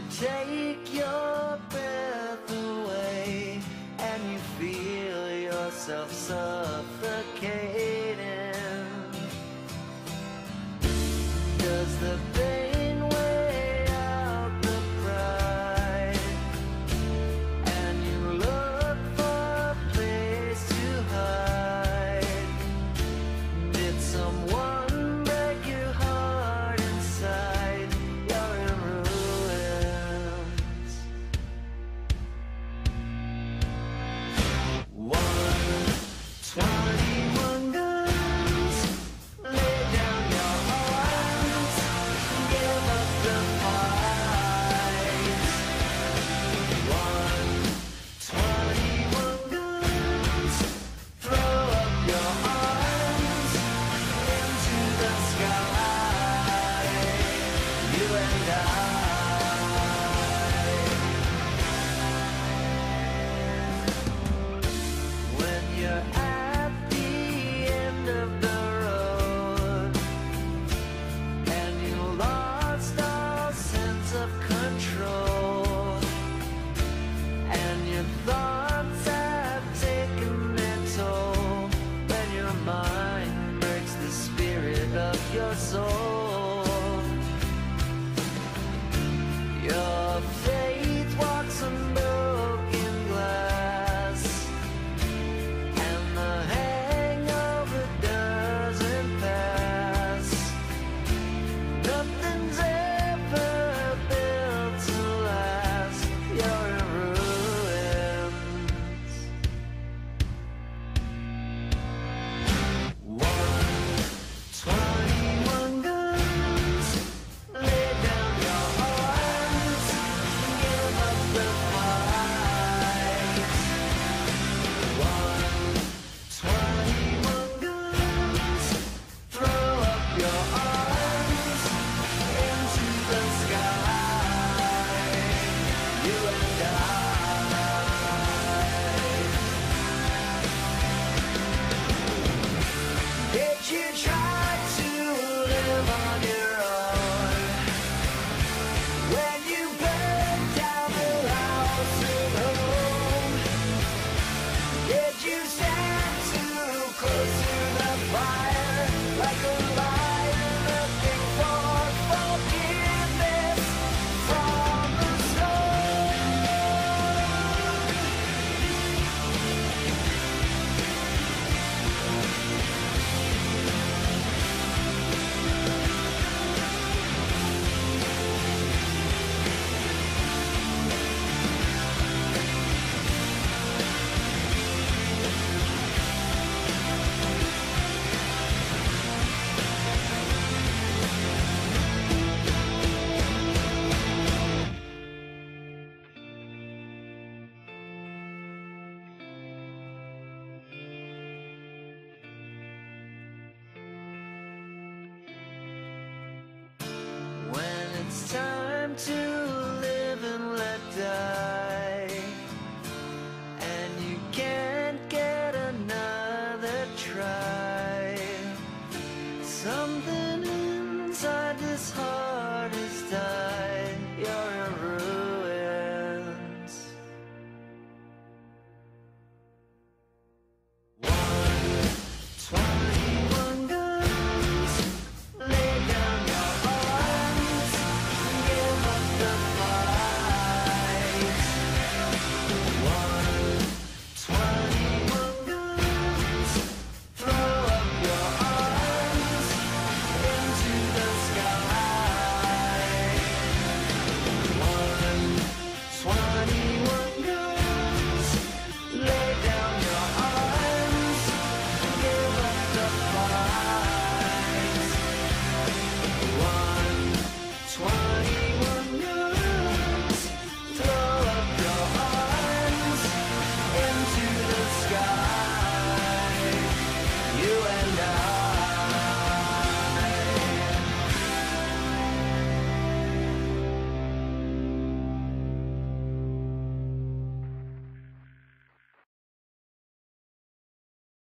take your breath away, and you feel yourself suffocating. Does the pain weigh out the pride, and you look for a place to hide? Did someone break your heart inside? You're in ruins. 121 guns, lay down your arms, give up the fight. 121 guns, throw up your arms into the sky. You and I.